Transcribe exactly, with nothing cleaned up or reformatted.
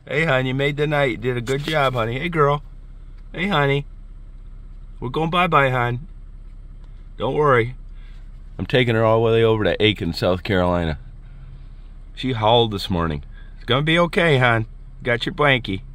Hey, hon, you made the night. You did a good job, honey. Hey, girl. Hey, honey. We're going bye-bye, hon. Don't worry. I'm taking her all the way over to Aiken, South Carolina. She howled this morning. It's gonna be okay, hon. Got your blankie.